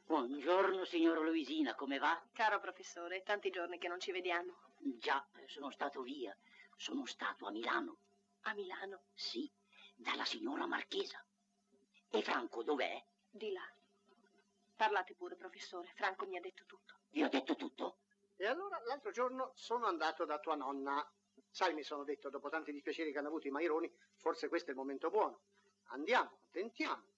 Buongiorno, signora Luisina, come va? Caro professore, è tanti giorni che non ci vediamo. Già, sono stato via. Sono stato a Milano. A Milano? Sì, dalla signora Marchesa. E Franco dov'è? Di là. Parlate pure, professore. Franco mi ha detto tutto. Vi ho detto tutto? E allora l'altro giorno sono andato da tua nonna. Sai, mi sono detto, dopo tanti dispiaceri che hanno avuto i Maironi, forse questo è il momento buono. Andiamo, tentiamo.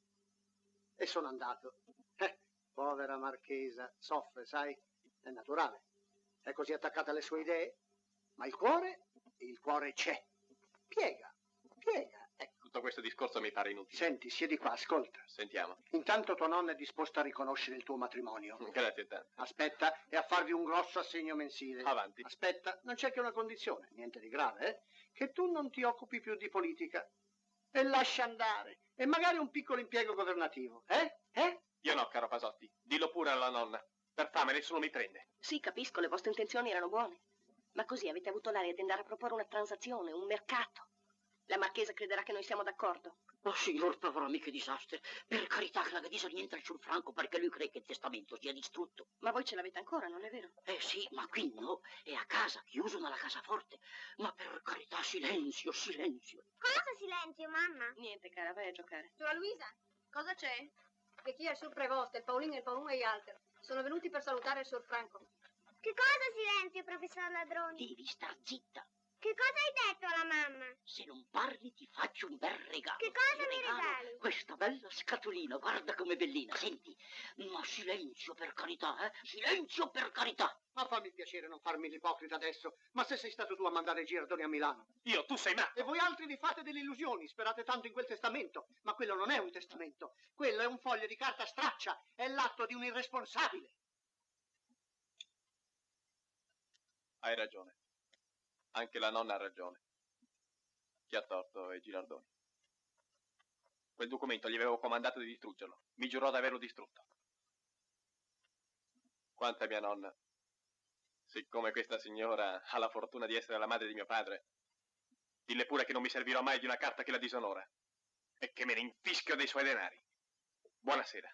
E sono andato. Povera Marchesa, soffre, sai? È naturale. È così attaccata alle sue idee. Ma il cuore c'è. Piega. Ecco. Tutto questo discorso mi pare inutile. Senti, siedi qua, ascolta. Sentiamo. Intanto tua nonna è disposta a riconoscere il tuo matrimonio. Grazie tanto. Aspetta, e a farvi un grosso assegno mensile. Avanti. Aspetta, non c'è che una condizione, niente di grave, che tu non ti occupi più di politica. E lascia andare. E magari un piccolo impiego governativo, Io no, caro Pasotti. Dillo pure alla nonna. Per fame nessuno mi prende. Sì, capisco, le vostre intenzioni erano buone. Ma così avete avuto l'aria di andare a proporre una transazione, un mercato. La Marchesa crederà che noi siamo d'accordo. Oh, signor Pavorami, che disastro. Per carità, che la Gadisa rientra sul Franco perché lui crede che il testamento sia distrutto. Ma voi ce l'avete ancora, non è vero? Sì, ma qui no. È a casa, chiuso nella casaforte. Ma per carità, silenzio. Cosa silenzio, mamma? Niente, cara, vai a giocare. Suora Luisa, cosa c'è? Che chi è il suo prevosto, il Paolino, il Paolino e gli altri sono venuti per salutare il Sor Franco. Che cosa silenzio, professor Ladroni? Devi star zitta. Che cosa hai detto alla mamma? Se non parli ti faccio un bel regalo. Che cosa Ti mi regali? Questa bella scatolina, guarda com'è bellina, senti. Ma silenzio per carità, silenzio per carità. Ma fammi il piacere, non farmi l'ipocrita adesso. Ma se sei stato tu a mandare Girardoni a Milano? Io, tu sei matto. E voi altri vi fate delle illusioni, sperate tanto in quel testamento. Ma quello non è un testamento. Quello è un foglio di carta straccia. È l'atto di un irresponsabile. Hai ragione. Anche la nonna ha ragione. Chi ha torto è Girardoni. Quel documento gli avevo comandato di distruggerlo. Mi giurò di averlo distrutto. Quanto a mia nonna, siccome questa signora ha la fortuna di essere la madre di mio padre, dille pure che non mi servirò mai di una carta che la disonora e che me ne infischio dei suoi denari. Buonasera.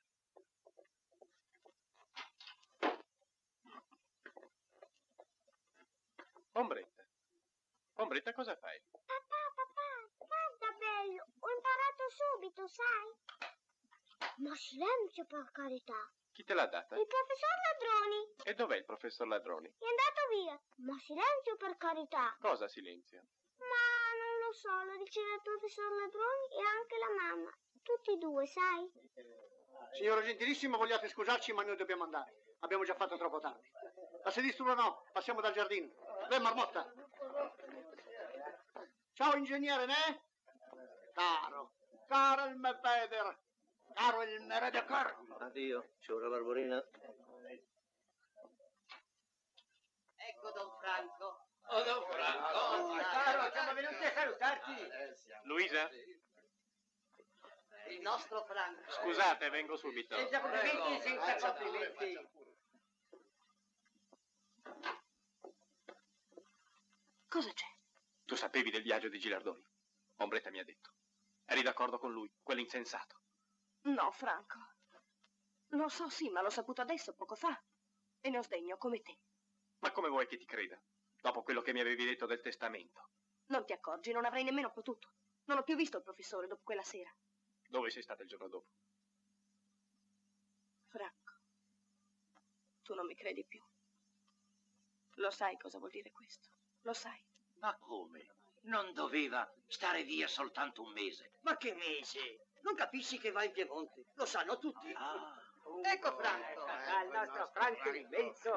Ombretta, cosa fai? Papà, guarda bello, ho imparato subito, sai? Ma silenzio, per carità. Chi te l'ha data? Il professor Ladroni. E dov'è il professor Ladroni? È andato via. Ma silenzio, per carità. Cosa silenzio? Ma non lo so, lo diceva il professor Ladroni e anche la mamma. Tutti e due, sai? Signora gentilissimo, vogliate scusarci, ma noi dobbiamo andare. Abbiamo già fatto troppo tardi. A sinistra no, passiamo dal giardino. Beh, Marmotta. Ciao, ingegnere, ne? Caro il me Peder. Caro il me Redeker. Addio, signora Barbarina. Ecco Don Franco. Oh, Don Franco! Caro, siamo venuti a salutarti. Luisa? Il nostro Franco. Scusate, vengo subito. Senza complimenti, senza complimenti. Cosa c'è? Tu sapevi del viaggio di Girardoni? Ombretta mi ha detto. Eri d'accordo con lui, quell'insensato. No, Franco. Lo so, sì, ma l'ho saputo adesso, poco fa. E ne ho sdegno, come te. Ma come vuoi che ti creda? Dopo quello che mi avevi detto del testamento. Non ti accorgi, non avrei nemmeno potuto. Non ho più visto il professore dopo quella sera. Dove sei stata il giorno dopo? Franco, tu non mi credi più. Lo sai cosa vuol dire questo? Lo sai. Ma come? Non doveva stare via soltanto un mese. Ma che mese? Non capisci che va in Piemonte? Lo sanno tutti. Ah. Ecco Franco. Il nostro Franco immenso.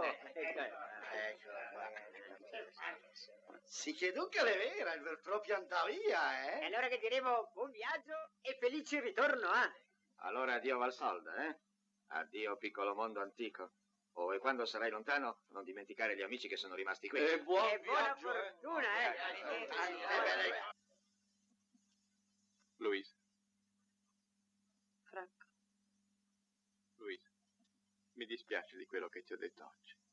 Sì che dunque è vera, il proprio Antalya, E allora che diremo buon viaggio e felice ritorno, Allora addio Valsolda, Addio piccolo mondo antico. Oh, e quando sarai lontano, non dimenticare gli amici che sono rimasti qui. E buona fortuna, Luisa. Franco. Luisa, mi dispiace di quello che ti ho detto oggi.